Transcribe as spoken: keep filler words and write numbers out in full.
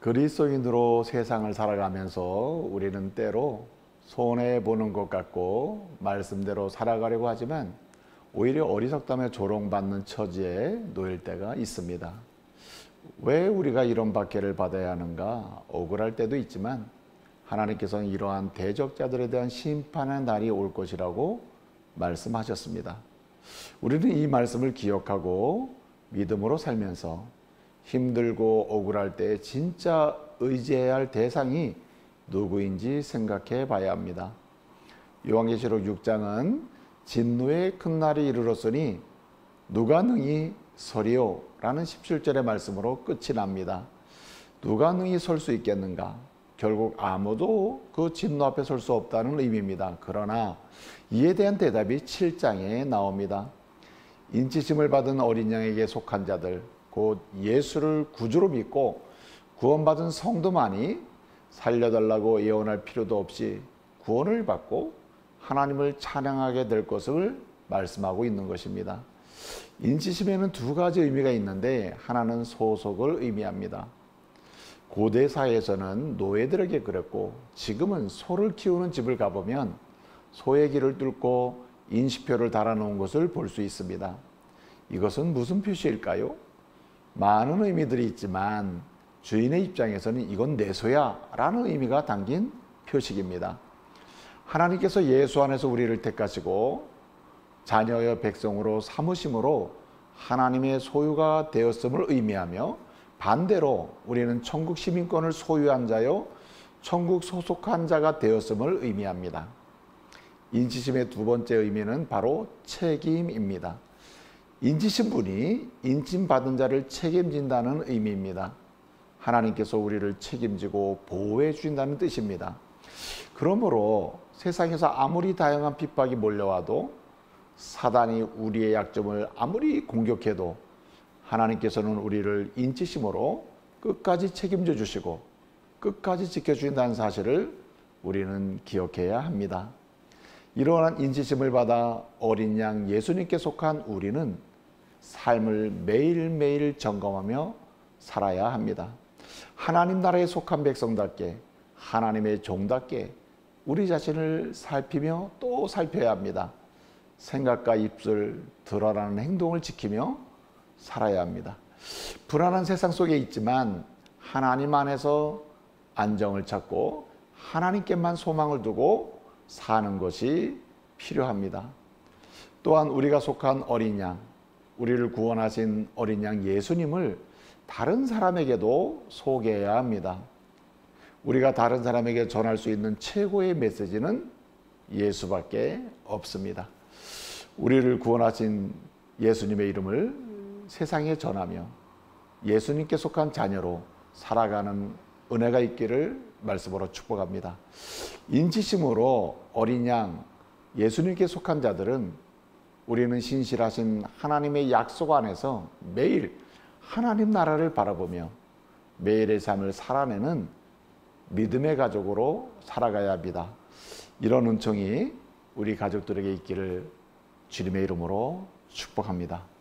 그리스도인으로 세상을 살아가면서 우리는 때로 손해보는 것 같고 말씀대로 살아가려고 하지만 오히려 어리석다며 조롱받는 처지에 놓일 때가 있습니다. 왜 우리가 이런 박해를 받아야 하는가 억울할 때도 있지만 하나님께서는 이러한 대적자들에 대한 심판의 날이 올 것이라고 말씀하셨습니다. 우리는 이 말씀을 기억하고 믿음으로 살면서 힘들고 억울할 때 진짜 의지해야 할 대상이 누구인지 생각해 봐야 합니다. 요한계시록 육 장은 진노의 큰 날이 이르렀으니 누가 능히 서리요? 라는 십칠 절의 말씀으로 끝이 납니다. 누가 능히 설 수 있겠는가? 결국 아무도 그 진노 앞에 설 수 없다는 의미입니다. 그러나 이에 대한 대답이 칠 장에 나옵니다. 인치심을 받은 어린 양에게 속한 자들, 곧 예수를 구주로 믿고 구원받은 성도만이 살려달라고 예언할 필요도 없이 구원을 받고 하나님을 찬양하게 될 것을 말씀하고 있는 것입니다. 인치심에는 두 가지 의미가 있는데 하나는 소속을 의미합니다. 고대 사회에서는 노예들에게 그랬고 지금은 소를 키우는 집을 가보면 소의 길을 뚫고 인식표를 달아놓은 것을 볼 수 있습니다. 이것은 무슨 표시일까요? 많은 의미들이 있지만 주인의 입장에서는 이건 내 소야 라는 의미가 담긴 표식입니다. 하나님께서 예수 안에서 우리를 택하시고 자녀여 백성으로 삼으심으로 하나님의 소유가 되었음을 의미하며 반대로 우리는 천국 시민권을 소유한 자요 천국 소속한 자가 되었음을 의미합니다. 인치심의 두 번째 의미는 바로 책임입니다. 인치신 분이 인침받은 자를 책임진다는 의미입니다. 하나님께서 우리를 책임지고 보호해 주신다는 뜻입니다. 그러므로 세상에서 아무리 다양한 핍박이 몰려와도 사단이 우리의 약점을 아무리 공격해도 하나님께서는 우리를 인치심으로 끝까지 책임져 주시고 끝까지 지켜주신다는 사실을 우리는 기억해야 합니다. 이러한 인치심을 받아 어린 양 예수님께 속한 우리는 삶을 매일매일 점검하며 살아야 합니다. 하나님 나라에 속한 백성답게 하나님의 종답게 우리 자신을 살피며 또 살펴야 합니다. 생각과 입술, 드러나는 행동을 지키며 살아야 합니다. 불안한 세상 속에 있지만 하나님 안에서 안정을 찾고 하나님께만 소망을 두고 사는 것이 필요합니다. 또한 우리가 속한 어린 양, 우리를 구원하신 어린 양 예수님을 다른 사람에게도 소개해야 합니다. 우리가 다른 사람에게 전할 수 있는 최고의 메시지는 예수밖에 없습니다. 우리를 구원하신 예수님의 이름을 세상에 전하며 예수님께 속한 자녀로 살아가는 은혜가 있기를 말씀으로 축복합니다. 인치심으로 어린 양 예수님께 속한 자들은 우리는 신실하신 하나님의 약속 안에서 매일 하나님 나라를 바라보며 매일의 삶을 살아내는 믿음의 가족으로 살아가야 합니다. 이런 은총이 우리 가족들에게 있기를 주님의 이름으로 축복합니다.